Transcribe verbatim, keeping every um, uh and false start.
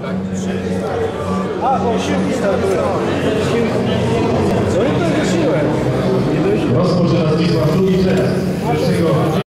A, bo siłki startują. Co ja to wróciłem? Rozpoczyna Zbigniew drugi test.